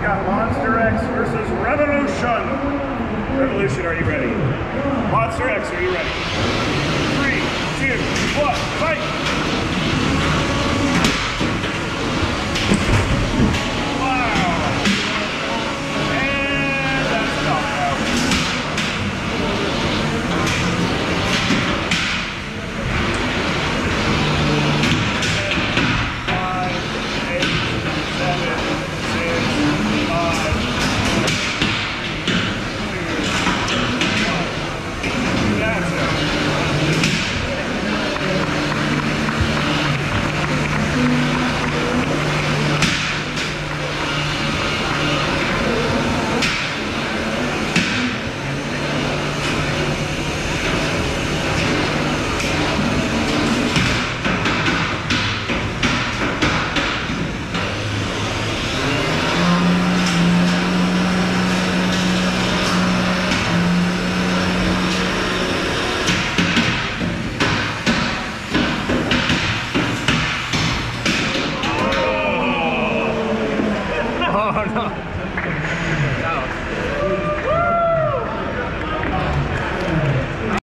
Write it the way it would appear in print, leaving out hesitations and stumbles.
got Monster X versus Revolution. Revolution, are you ready? Monster X, are you ready? 3, 2, 1, fight! Oh no. No.